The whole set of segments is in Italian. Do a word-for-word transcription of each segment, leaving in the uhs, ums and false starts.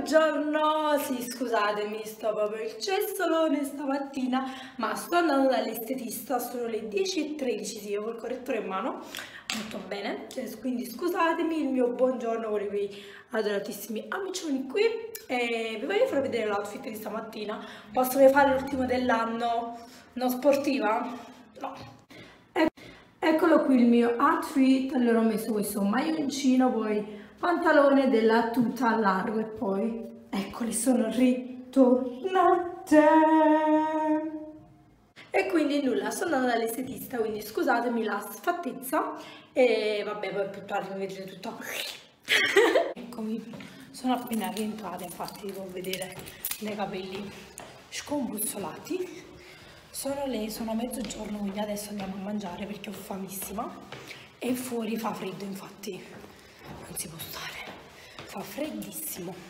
Buongiorno, sì scusatemi, sto proprio il cessolone stamattina, ma sto andando dall'estetista, sono le dieci e tredici, sì, io col correttore in mano, molto bene, quindi scusatemi il mio buongiorno con i miei adoratissimi amicioni qui e vi voglio far vedere l'outfit di stamattina. Posso fare l'ultimo dell'anno, non sportiva? No. Eccolo qui il mio outfit, allora ho messo questo maglioncino, poi pantalone della tuta largo e poi eccoli, sono ritornate. E quindi nulla, sono andata dall'estetista, quindi scusatemi la sfattezza e vabbè, poi più tardi mi vedrete tutto. Eccomi, sono appena rientrata, infatti devo vedere i capelli scombussolati. Sono le, sono mezzogiorno, quindi adesso andiamo a mangiare perché ho famissima e fuori fa freddo, infatti non si può stare, fa freddissimo.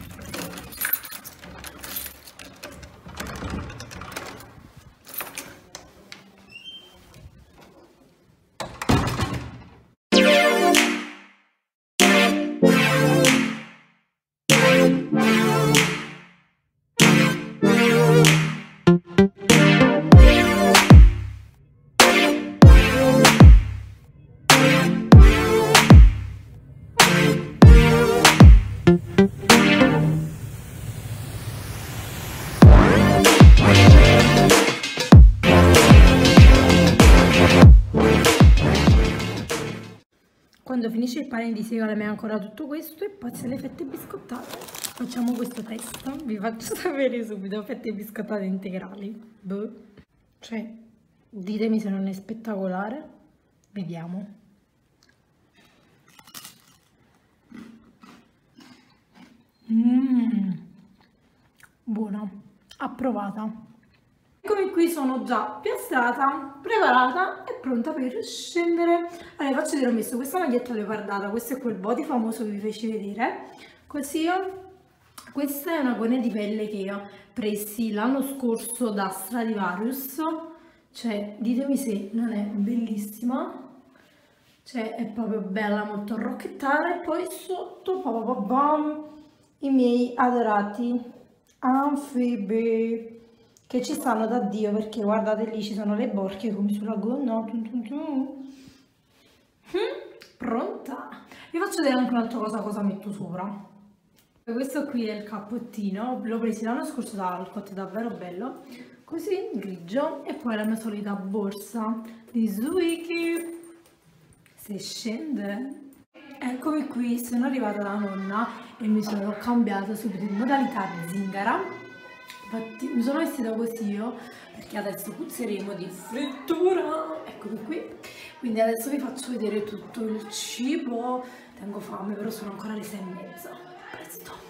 Quando finisce il pane di segale mi è ancora tutto questo e poi se le fette biscottate facciamo questo test, vi faccio sapere subito, fette biscottate integrali, boh. Cioè ditemi se non è spettacolare, vediamo. Mmm, buona, approvata. Eccomi qui, sono già piastrata, preparata e pronta per scendere. Allora, faccio vedere, ho messo questa maglietta leopardata, questo è quel body famoso che vi feci vedere. Così, questa è una gonna di pelle che ho presi l'anno scorso da Stradivarius. Cioè, ditemi se non è bellissima. Cioè, è proprio bella, molto rocchettata. E poi sotto, pa, pa, pa, i miei adorati anfibi, che ci stanno da Dio, perché guardate lì ci sono le borchie come sulla gonna. Tum, tum, tum. Mm, pronta? Vi faccio vedere anche un'altra cosa, cosa metto sopra. Questo qui è il cappottino, l'ho preso l'anno scorso da Alcott, davvero bello, così grigio, e poi la mia solita borsa di Zwiki, se scende. Eccomi qui, sono arrivata da nonna e mi sono cambiata subito in modalità zingara. Infatti mi sono vestita così io perché adesso puzzeremo di frittura, eccomi qui, quindi adesso vi faccio vedere tutto il cibo. Tengo fame, però sono ancora le sei e mezza, presto.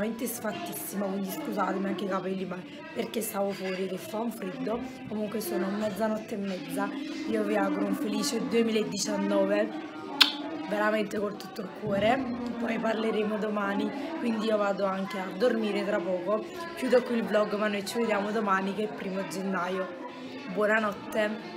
veramente sfattissima, quindi scusatemi anche i capelli, ma perché stavo fuori che fa un freddo. Comunque sono mezzanotte e mezza, io vi auguro un felice duemiladiciannove, veramente con tutto il cuore. Poi parleremo domani, quindi io vado anche a dormire tra poco. Chiudo qui il vlog, ma noi ci vediamo domani che è il primo gennaio. Buonanotte.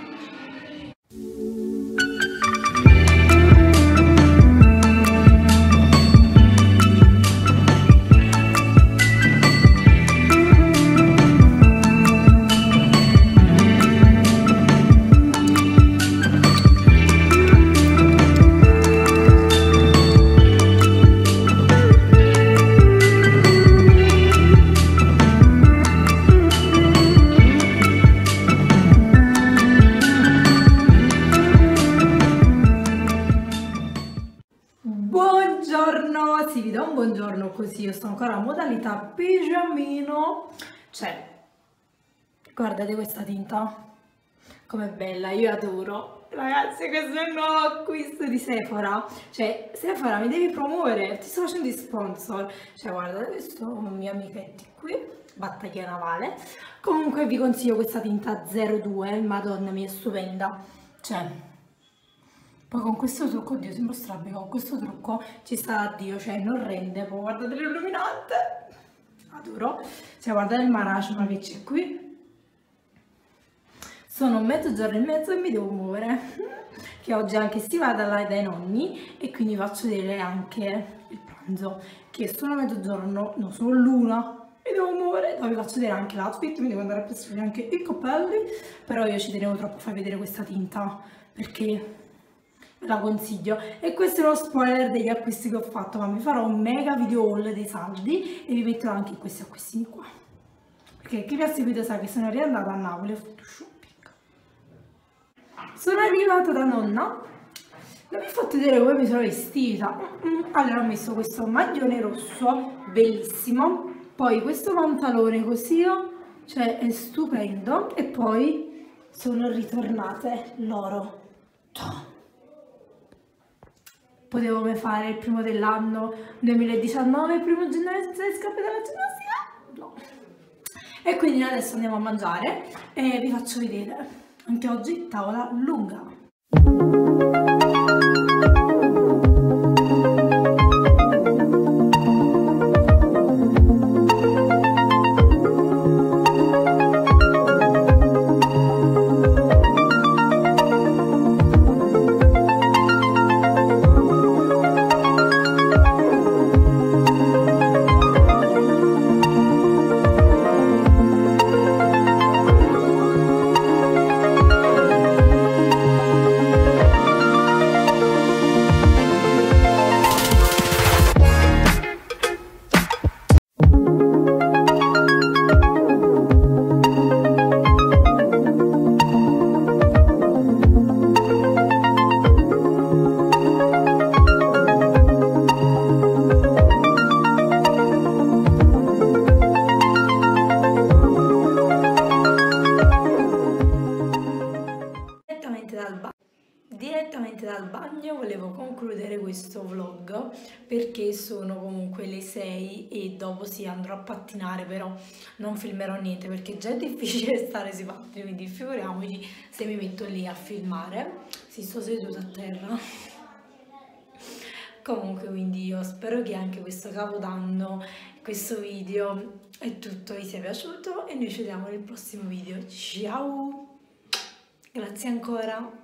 Buongiorno, sì, vi do un buongiorno così, io sto ancora in modalità pigiamino. Cioè, guardate questa tinta, com'è bella, io adoro. Ragazzi, questo è il nuovo acquisto di Sephora. Cioè, Sephora, mi devi promuovere, ti sto facendo di sponsor. Cioè, guardate, questo un mio amichetti qui, battaglia navale. Comunque vi consiglio questa tinta zero due, madonna mia, è stupenda. Cioè... Poi con questo trucco, oddio, sembra strabico, con questo trucco ci sta addio, cioè non rende, poi guardate l'illuminante, adoro, cioè guardate il marashma che c'è qui, sono mezzogiorno e mezzo e mi devo muovere, che oggi anche si va dai, dai nonni e quindi faccio vedere anche il pranzo, che sono mezzogiorno, no, sono l'una, mi devo muovere, poi vi faccio vedere anche l'outfit, mi devo andare a prestare anche i capelli, però io ci tenevo troppo a far vedere questa tinta, perché... la consiglio. E questo è lo spoiler degli acquisti che ho fatto, ma vi farò un mega video haul dei saldi e vi metterò anche questi acquistini qua, perché chi mi ha seguito sa che sono riandata a Napoli e ho fatto shopping. Sono arrivata da nonna, non vi ho fatto vedere come mi sono vestita. Allora ho messo questo maglione rosso bellissimo, poi questo pantalone così, cioè è stupendo, e poi sono ritornate loro. Potevo fare il primo dell'anno duemiladiciannove, il primo gennaio senza le scarpe della ginnastica? No. E quindi adesso andiamo a mangiare e vi faccio vedere. Anche oggi tavola lunga. Direttamente dal bagno volevo concludere questo vlog perché sono comunque le sei e dopo sì andrò a pattinare, però non filmerò niente perché già è difficile stare sui pattini, quindi figuriamoci se mi metto lì a filmare. Sì, sto seduta a terra. Comunque, quindi io spero che anche questo capodanno, questo video e tutto vi sia piaciuto e noi ci vediamo nel prossimo video. Ciao! Grazie ancora!